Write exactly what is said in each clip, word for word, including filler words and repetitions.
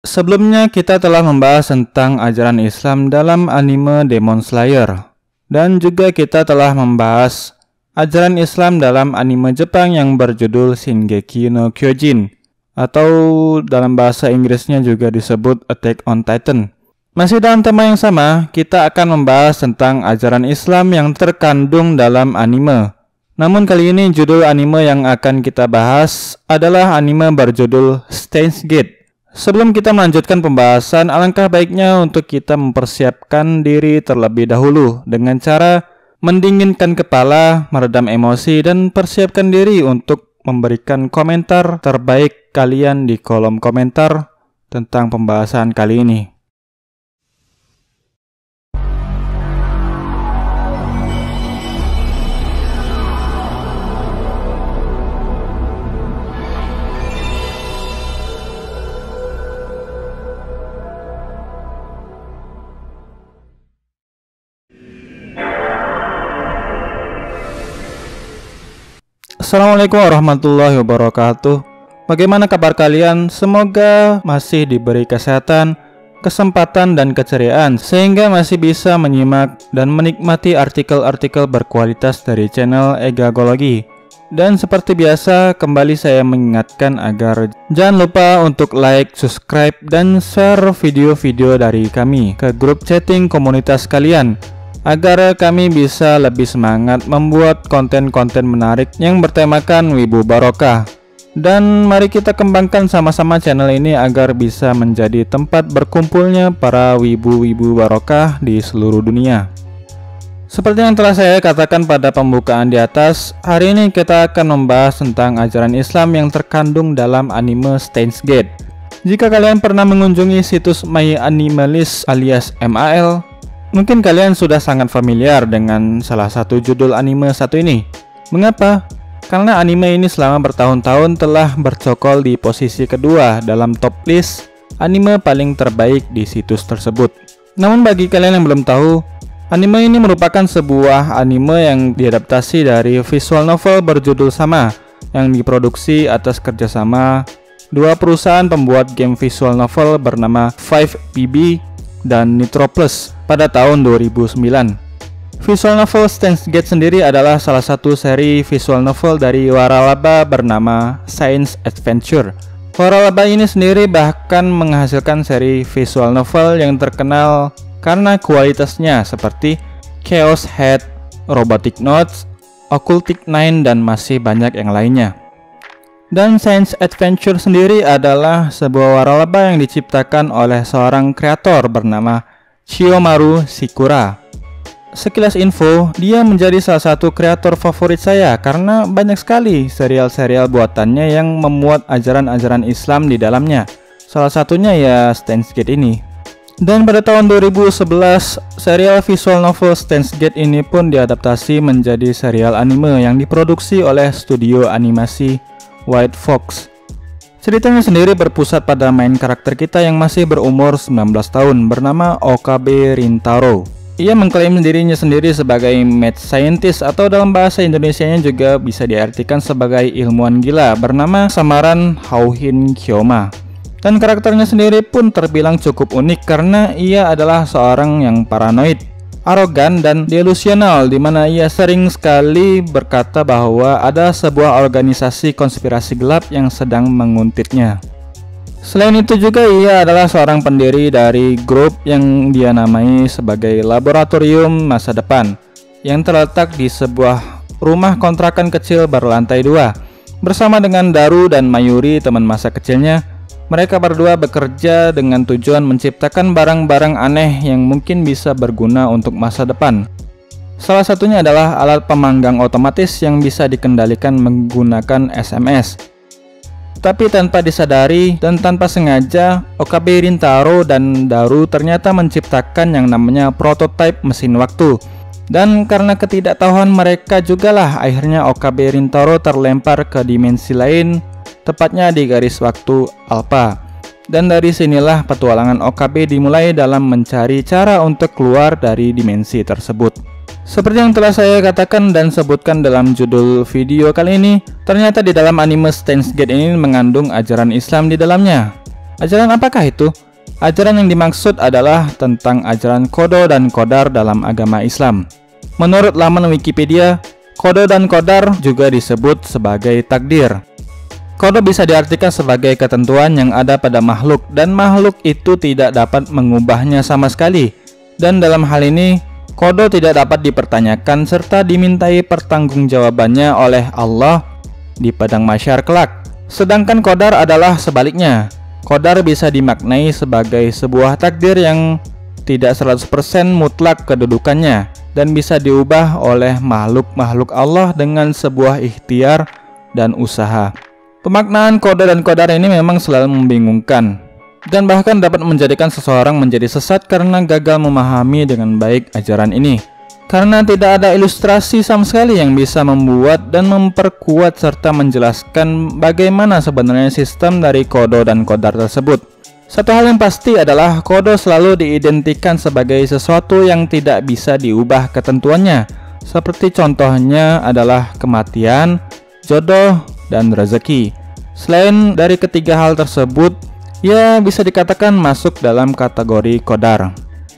Sebelumnya kita telah membahas tentang ajaran Islam dalam anime Demon Slayer, dan juga kita telah membahas ajaran Islam dalam anime Jepang yang berjudul Shingeki no Kyojin, atau dalam bahasa Inggrisnya juga disebut Attack on Titan. Masih dalam tema yang sama, kita akan membahas tentang ajaran Islam yang terkandung dalam anime. Namun kali ini judul anime yang akan kita bahas adalah anime berjudul Steins Gate. Sebelum kita melanjutkan pembahasan, alangkah baiknya untuk kita mempersiapkan diri terlebih dahulu dengan cara mendinginkan kepala, meredam emosi, dan persiapkan diri untuk memberikan komentar terbaik kalian di kolom komentar tentang pembahasan kali ini. Assalamualaikum warahmatullahi wabarakatuh. Bagaimana kabar kalian? Semoga masih diberi kesehatan, kesempatan, dan keceriaan sehingga masih bisa menyimak dan menikmati artikel-artikel berkualitas dari channel Egagology. Dan seperti biasa, kembali saya mengingatkan agar jangan lupa untuk like, subscribe, dan share video-video dari kami ke grup chatting komunitas kalian, agar kami bisa lebih semangat membuat konten-konten menarik yang bertemakan Wibu Barokah. Dan mari kita kembangkan sama-sama channel ini agar bisa menjadi tempat berkumpulnya para wibu-wibu barokah di seluruh dunia. Seperti yang telah saya katakan pada pembukaan di atas, hari ini kita akan membahas tentang ajaran Islam yang terkandung dalam anime Steins Gate. Jika kalian pernah mengunjungi situs MyAnimeList alias M A L, mungkin kalian sudah sangat familiar dengan salah satu judul anime satu ini. Mengapa? Karena anime ini selama bertahun-tahun telah bercokol di posisi kedua dalam top list anime paling terbaik di situs tersebut. Namun bagi kalian yang belum tahu, anime ini merupakan sebuah anime yang diadaptasi dari visual novel berjudul sama yang diproduksi atas kerjasama dua perusahaan pembuat game visual novel bernama five P B dan Nitroplus pada tahun dua ribu sembilan. Visual novel Steins Gate sendiri adalah salah satu seri visual novel dari waralaba bernama Science Adventure. Waralaba ini sendiri bahkan menghasilkan seri visual novel yang terkenal karena kualitasnya seperti Chaos Head, Robotic Notes, Occultic Nine, dan masih banyak yang lainnya. Dan Science Adventure sendiri adalah sebuah waralaba yang diciptakan oleh seorang kreator bernama Chiyomaru Shikura. Sekilas info, dia menjadi salah satu kreator favorit saya karena banyak sekali serial-serial buatannya yang memuat ajaran-ajaran Islam di dalamnya. Salah satunya ya Steins Gate ini. Dan pada tahun dua ribu sebelas, serial visual novel Steins Gate ini pun diadaptasi menjadi serial anime yang diproduksi oleh studio animasi White Fox. Ceritanya sendiri berpusat pada main karakter kita yang masih berumur sembilan belas tahun bernama Okabe Rintaro. Ia mengklaim dirinya sendiri sebagai mad scientist, atau dalam bahasa Indonesianya juga bisa diartikan sebagai ilmuwan gila bernama samaran Houhin Kyoma. Dan karakternya sendiri pun terbilang cukup unik karena ia adalah seorang yang paranoid, arogan, dan delusional, di mana ia sering sekali berkata bahwa ada sebuah organisasi konspirasi gelap yang sedang menguntitnya. Selain itu juga ia adalah seorang pendiri dari grup yang dia namai sebagai Laboratorium Masa Depan yang terletak di sebuah rumah kontrakan kecil berlantai dua. Bersama dengan Daru dan Mayuri, teman masa kecilnya, mereka berdua bekerja dengan tujuan menciptakan barang-barang aneh yang mungkin bisa berguna untuk masa depan. Salah satunya adalah alat pemanggang otomatis yang bisa dikendalikan menggunakan S M S. Tapi tanpa disadari dan tanpa sengaja, Okabe Rintaro dan Daru ternyata menciptakan yang namanya prototipe mesin waktu. Dan karena ketidaktahuan mereka jugalah akhirnya Okabe Rintaro terlempar ke dimensi lain, tepatnya di garis waktu Alpha. Dan dari sinilah petualangan Okabe dimulai dalam mencari cara untuk keluar dari dimensi tersebut. Seperti yang telah saya katakan dan sebutkan dalam judul video kali ini, ternyata di dalam anime Steins Gate ini mengandung ajaran Islam di dalamnya. Ajaran apakah itu? Ajaran yang dimaksud adalah tentang ajaran qada dan qadar dalam agama Islam. Menurut laman Wikipedia, qada dan qadar juga disebut sebagai takdir. Qada bisa diartikan sebagai ketentuan yang ada pada makhluk, dan makhluk itu tidak dapat mengubahnya sama sekali. Dan dalam hal ini, qada tidak dapat dipertanyakan serta dimintai pertanggungjawabannya oleh Allah di padang mahsyar kelak. Sedangkan qadar adalah sebaliknya. Qadar bisa dimaknai sebagai sebuah takdir yang tidak seratus persen mutlak kedudukannya dan bisa diubah oleh makhluk-makhluk Allah dengan sebuah ikhtiar dan usaha. Pemaknaan qada dan qadar ini memang selalu membingungkan dan bahkan dapat menjadikan seseorang menjadi sesat karena gagal memahami dengan baik ajaran ini. Karena tidak ada ilustrasi sama sekali yang bisa membuat dan memperkuat serta menjelaskan bagaimana sebenarnya sistem dari qada dan qadar tersebut. Satu hal yang pasti adalah qada selalu diidentikan sebagai sesuatu yang tidak bisa diubah ketentuannya. Seperti contohnya adalah kematian, jodoh, dan rezeki. Selain dari ketiga hal tersebut, ya bisa dikatakan masuk dalam kategori qadar.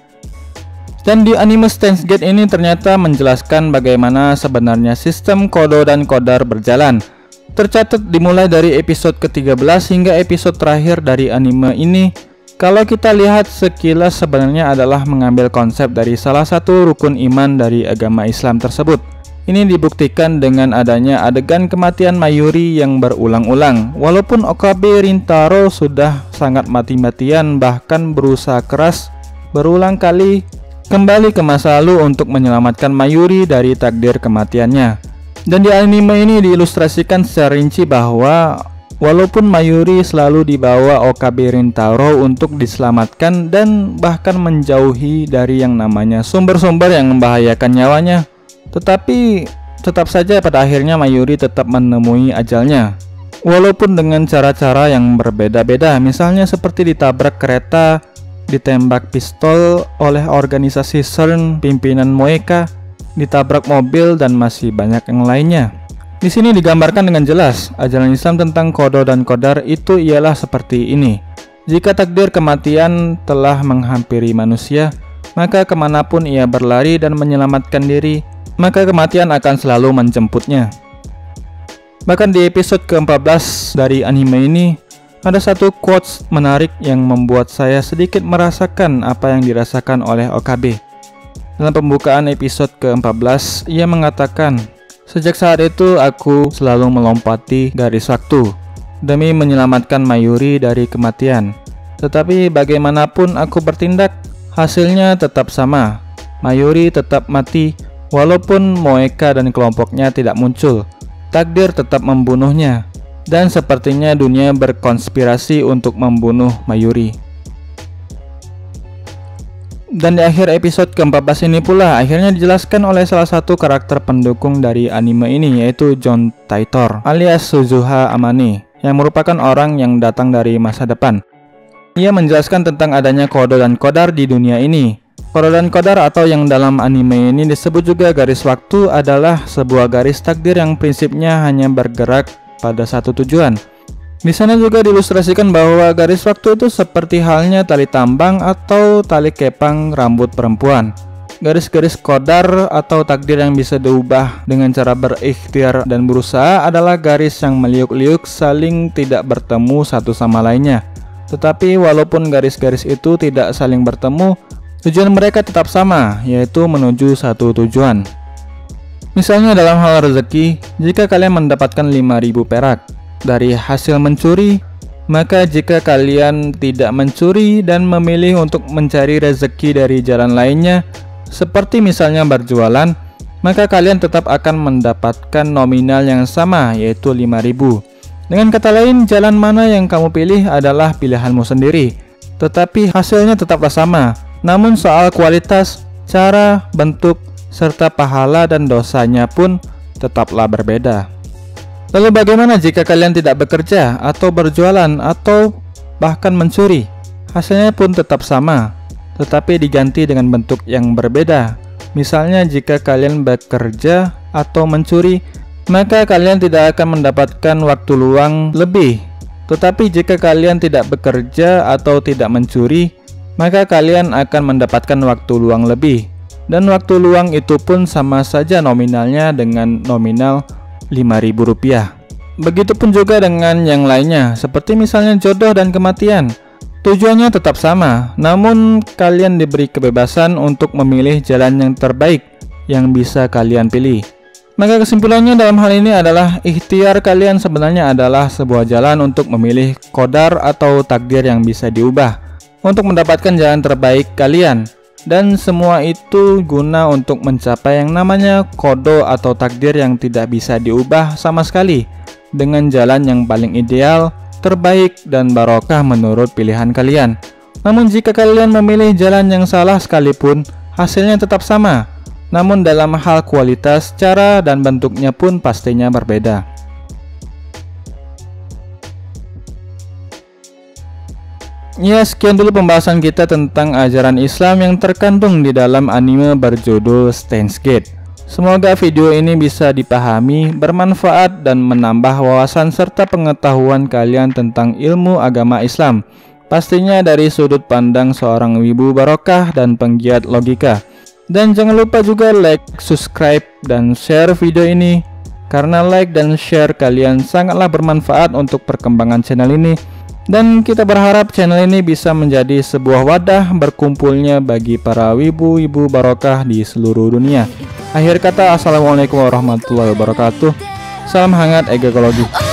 Dan di anime Steins Gate ini ternyata menjelaskan bagaimana sebenarnya sistem qada dan qadar berjalan. Tercatat dimulai dari episode ke tiga belas hingga episode terakhir dari anime ini. Kalau kita lihat sekilas sebenarnya adalah mengambil konsep dari salah satu rukun iman dari agama Islam tersebut. Ini dibuktikan dengan adanya adegan kematian Mayuri yang berulang-ulang. Walaupun Okabe Rintaro sudah sangat mati-matian bahkan berusaha keras berulang kali kembali ke masa lalu untuk menyelamatkan Mayuri dari takdir kematiannya. Dan di anime ini diilustrasikan secara rinci bahwa walaupun Mayuri selalu dibawa Okabe Rintaro untuk diselamatkan dan bahkan menjauhi dari yang namanya sumber-sumber yang membahayakan nyawanya, tetapi tetap saja pada akhirnya Mayuri tetap menemui ajalnya. Walaupun dengan cara-cara yang berbeda-beda, misalnya seperti ditabrak kereta, ditembak pistol oleh organisasi CERN pimpinan Moeka, ditabrak mobil, dan masih banyak yang lainnya. Di sini digambarkan dengan jelas ajaran Islam tentang qada dan qadar itu ialah seperti ini. Jika takdir kematian telah menghampiri manusia, maka kemanapun ia berlari dan menyelamatkan diri, maka kematian akan selalu menjemputnya. Bahkan di episode ke empat belas dari anime ini, ada satu quotes menarik yang membuat saya sedikit merasakan apa yang dirasakan oleh Okabe. Dalam pembukaan episode ke empat belas, ia mengatakan, "Sejak saat itu aku selalu melompati garis waktu demi menyelamatkan Mayuri dari kematian. Tetapi bagaimanapun aku bertindak, hasilnya tetap sama. Mayuri tetap mati walaupun Moeka dan kelompoknya tidak muncul. Takdir tetap membunuhnya. Dan sepertinya dunia berkonspirasi untuk membunuh Mayuri." Dan di akhir episode ke empat belas ini pula akhirnya dijelaskan oleh salah satu karakter pendukung dari anime ini, yaitu John Titor alias Suzuha Amane, yang merupakan orang yang datang dari masa depan. Ia menjelaskan tentang adanya qada dan qadar di dunia ini. Qada dan qadar atau yang dalam anime ini disebut juga garis waktu adalah sebuah garis takdir yang prinsipnya hanya bergerak pada satu tujuan. Di sana juga diilustrasikan bahwa garis waktu itu seperti halnya tali tambang atau tali kepang rambut perempuan. Garis-garis qadar atau takdir yang bisa diubah dengan cara berikhtiar dan berusaha adalah garis yang meliuk-liuk saling tidak bertemu satu sama lainnya. Tetapi walaupun garis-garis itu tidak saling bertemu, tujuan mereka tetap sama, yaitu menuju satu tujuan. Misalnya dalam hal rezeki, jika kalian mendapatkan lima ribu perak dari hasil mencuri, maka jika kalian tidak mencuri dan memilih untuk mencari rezeki dari jalan lainnya, seperti misalnya berjualan, maka kalian tetap akan mendapatkan nominal yang sama, yaitu lima ribu. Dengan kata lain, jalan mana yang kamu pilih adalah pilihanmu sendiri, tetapi hasilnya tetaplah sama. Namun soal kualitas, cara, bentuk, serta pahala dan dosanya pun tetaplah berbeda. Lalu bagaimana jika kalian tidak bekerja atau berjualan atau bahkan mencuri? Hasilnya pun tetap sama, tetapi diganti dengan bentuk yang berbeda. Misalnya jika kalian bekerja atau mencuri, maka kalian tidak akan mendapatkan waktu luang lebih, Tetapi jika kalian tidak bekerja atau tidak mencuri, maka kalian akan mendapatkan waktu luang lebih. Dan waktu luang itu pun sama saja nominalnya dengan nominal lima ribu rupiah. Begitupun juga dengan yang lainnya, seperti misalnya jodoh dan kematian. Tujuannya tetap sama, namun kalian diberi kebebasan untuk memilih jalan yang terbaik yang bisa kalian pilih. Maka kesimpulannya dalam hal ini adalah ikhtiar kalian sebenarnya adalah sebuah jalan untuk memilih qadar atau takdir yang bisa diubah untuk mendapatkan jalan terbaik kalian. Dan semua itu guna untuk mencapai yang namanya qada atau takdir yang tidak bisa diubah sama sekali, dengan jalan yang paling ideal, terbaik, dan barokah menurut pilihan kalian. Namun jika kalian memilih jalan yang salah sekalipun, hasilnya tetap sama. Namun dalam hal kualitas, cara, dan bentuknya pun pastinya berbeda. Ya, sekian dulu pembahasan kita tentang ajaran Islam yang terkandung di dalam anime berjudul Steins Gate. Semoga video ini bisa dipahami, bermanfaat, dan menambah wawasan serta pengetahuan kalian tentang ilmu agama Islam. Pastinya dari sudut pandang seorang wibu barokah dan penggiat logika. Dan jangan lupa juga like, subscribe, dan share video ini, karena like dan share kalian sangatlah bermanfaat untuk perkembangan channel ini. Dan kita berharap channel ini bisa menjadi sebuah wadah berkumpulnya bagi para wibu-wibu barokah di seluruh dunia. Akhir kata, assalamualaikum warahmatullahi wabarakatuh. Salam hangat egekologi.